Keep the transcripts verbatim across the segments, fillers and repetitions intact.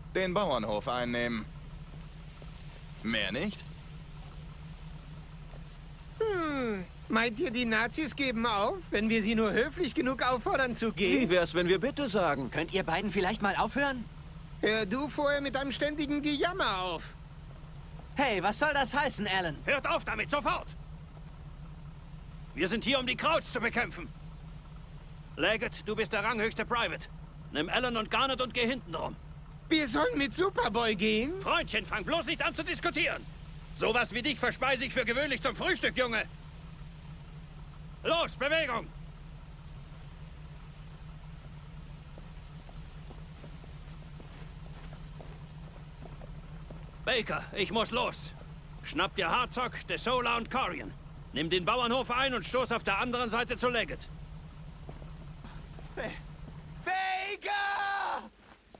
Den Bauernhof einnehmen. Mehr nicht? Hm, meint ihr, die Nazis geben auf, wenn wir sie nur höflich genug auffordern zu gehen? Wie wär's, wenn wir bitte sagen? Könnt ihr beiden vielleicht mal aufhören? Hör du vorher mit deinem ständigen Gejammer auf. Hey, was soll das heißen, Alan? Hört auf damit, sofort! Wir sind hier, um die Krauts zu bekämpfen. Leggett, du bist der ranghöchste Private. Nimm Alan und Garnet und geh hinten rum. Wir sollen mit Superboy gehen? Freundchen, fang bloß nicht an zu diskutieren. Sowas wie dich verspeise ich für gewöhnlich zum Frühstück, Junge. Los, Bewegung! Baker, ich muss los. Schnapp dir Hartsock, DeSola und Corian. Nimm den Bauernhof ein und stoß auf der anderen Seite zu Leggett. Baker!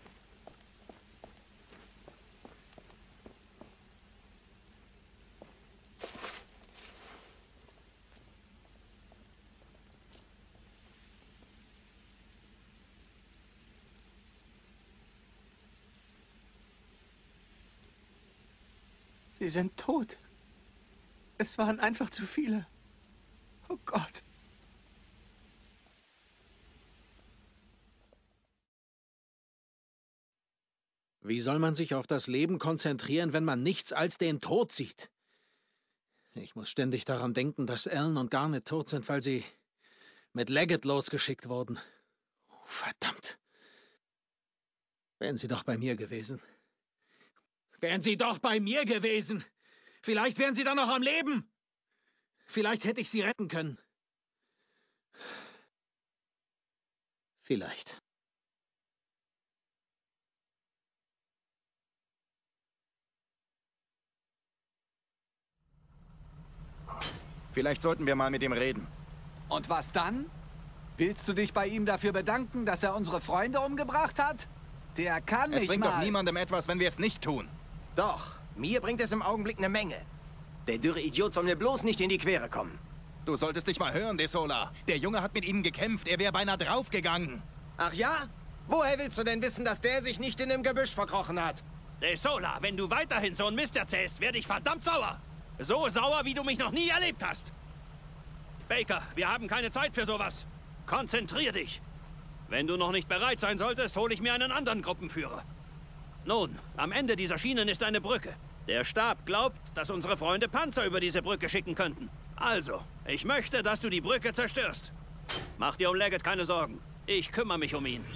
Sie sind tot. Es waren einfach zu viele. Oh Gott. Wie soll man sich auf das Leben konzentrieren, wenn man nichts als den Tod sieht? Ich muss ständig daran denken, dass Alan und Garnet tot sind, weil sie mit Leggett losgeschickt wurden. Oh, verdammt. Wären sie doch bei mir gewesen. Wären sie doch bei mir gewesen. Vielleicht wären sie dann noch am Leben. Vielleicht hätte ich sie retten können. Vielleicht. Vielleicht sollten wir mal mit ihm reden. Und was dann? Willst du dich bei ihm dafür bedanken, dass er unsere Freunde umgebracht hat? Der kann Es nicht bringt mal... doch niemandem etwas, wenn wir es nicht tun. Doch, mir bringt es im Augenblick eine Menge. Der dürre Idiot soll mir bloß nicht in die Quere kommen. Du solltest dich mal hören, DeSola. Der Junge hat mit ihnen gekämpft. Er wäre beinahe draufgegangen. Ach ja? Woher willst du denn wissen, dass der sich nicht in dem Gebüsch verkrochen hat? DeSola, wenn du weiterhin so einen Mist erzählst, werde ich verdammt sauer. So sauer, wie du mich noch nie erlebt hast. Baker, wir haben keine Zeit für sowas. Konzentrier dich. Wenn du noch nicht bereit sein solltest, hole ich mir einen anderen Gruppenführer. Nun, am Ende dieser Schienen ist eine Brücke. Der Stab glaubt, dass unsere Freunde Panzer über diese Brücke schicken könnten. Also, ich möchte, dass du die Brücke zerstörst. Mach dir um Leggett keine Sorgen. Ich kümmere mich um ihn.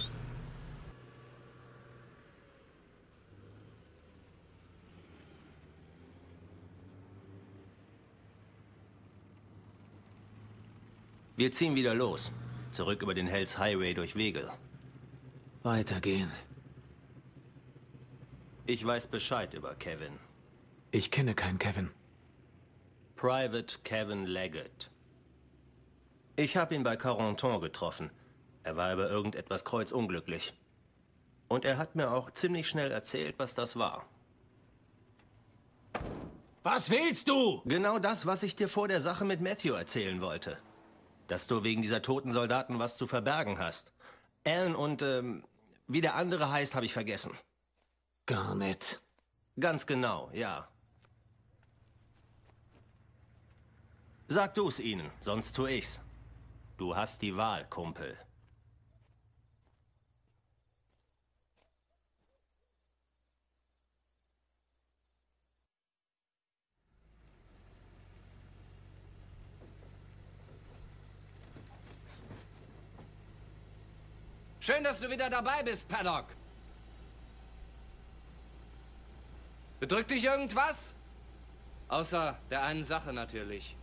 Wir ziehen wieder los. Zurück über den Hells Highway durch Wegel. Weitergehen. Ich weiß Bescheid über Kevin. Ich kenne keinen Kevin. Private Kevin Leggett. Ich habe ihn bei Carentan getroffen. Er war über irgendetwas kreuzunglücklich. Und er hat mir auch ziemlich schnell erzählt, was das war. Was willst du? Genau das, was ich dir vor der Sache mit Matthew erzählen wollte. Dass du wegen dieser toten Soldaten was zu verbergen hast. Alan und, ähm, wie der andere heißt, habe ich vergessen. Garnet. Ganz genau, ja. Sag du's ihnen, sonst tu ich's. Du hast die Wahl, Kumpel. Schön, dass du wieder dabei bist, Paddock. Bedrückt dich irgendwas? Außer der einen Sache natürlich.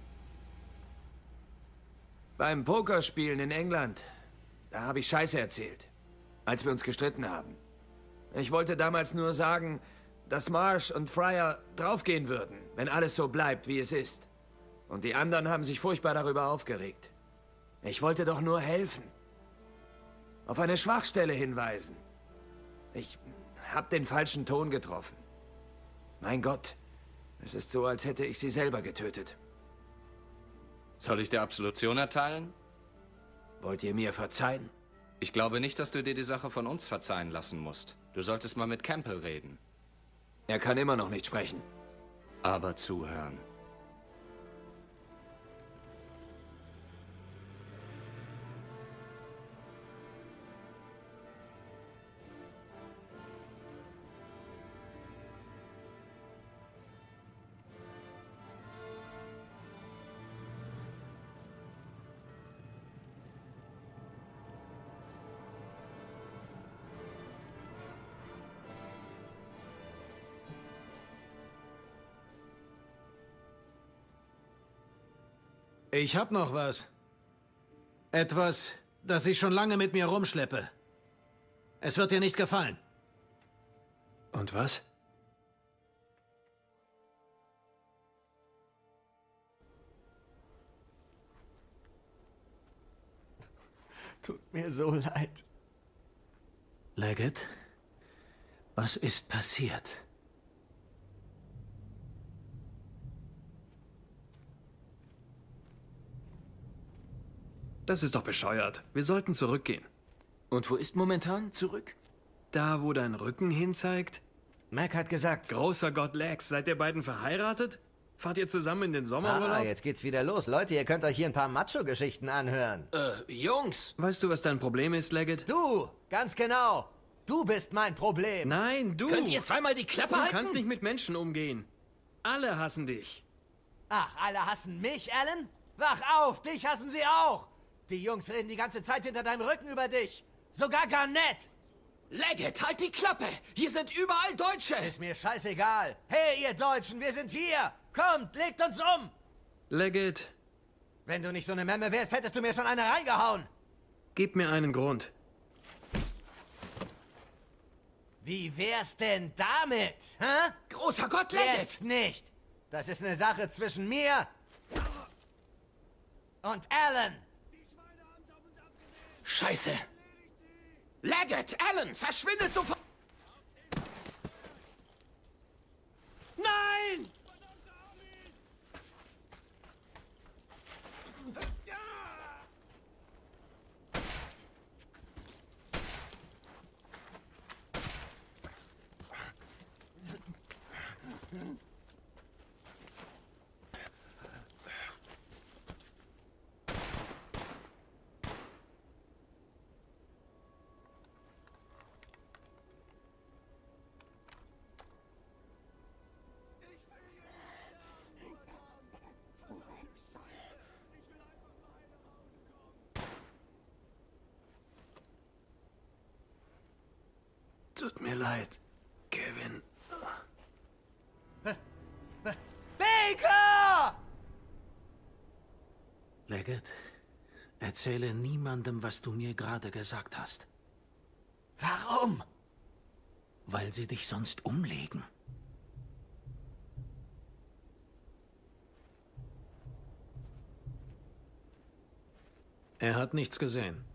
Beim Pokerspielen in England, da habe ich Scheiße erzählt, als wir uns gestritten haben. Ich wollte damals nur sagen, dass Marsh und Fryer draufgehen würden, wenn alles so bleibt, wie es ist. Und die anderen haben sich furchtbar darüber aufgeregt. Ich wollte doch nur helfen. Auf eine Schwachstelle hinweisen. Ich habe den falschen Ton getroffen. Mein Gott, es ist so, als hätte ich sie selber getötet. Soll ich dir Absolution erteilen? Wollt ihr mir verzeihen? Ich glaube nicht, dass du dir die Sache von uns verzeihen lassen musst. Du solltest mal mit Campbell reden. Er kann immer noch nicht sprechen. Aber zuhören. Ich hab noch was. Etwas, das ich schon lange mit mir rumschleppe. Es wird dir nicht gefallen. Und was? Tut mir so leid. Leggett, was ist passiert? Das ist doch bescheuert. Wir sollten zurückgehen. Und wo ist momentan zurück? Da, wo dein Rücken hinzeigt? Mac hat gesagt... Großer Gott Lex, seid ihr beiden verheiratet? Fahrt ihr zusammen in den Sommerurlaub? Ah, jetzt geht's wieder los. Leute, ihr könnt euch hier ein paar Macho-Geschichten anhören. Äh, Jungs! Weißt du, was dein Problem ist, Leggett? Du! Ganz genau! Du bist mein Problem! Nein, du! Könnt ihr zweimal die Klappe Du halten? kannst nicht mit Menschen umgehen. Alle hassen dich. Ach, alle hassen mich, Alan? Wach auf, dich hassen sie auch! Die Jungs reden die ganze Zeit hinter deinem Rücken über dich. Sogar Garnett! Leggett, halt die Klappe! Hier sind überall Deutsche! Ist mir scheißegal. Hey, ihr Deutschen, wir sind hier! Kommt, legt uns um! Leggett. Wenn du nicht so eine Memme wärst, hättest du mir schon eine reingehauen. Gib mir einen Grund. Wie wär's denn damit, hä? Großer Gott, Leggett! Jetzt nicht! Das ist eine Sache zwischen mir und Alan. Scheiße! Leggett, Alan, verschwindet sofort! Nein! Tut mir leid, Kevin. Baker! Leggett, erzähle niemandem, was du mir gerade gesagt hast. Warum? Weil sie dich sonst umlegen. Er hat nichts gesehen.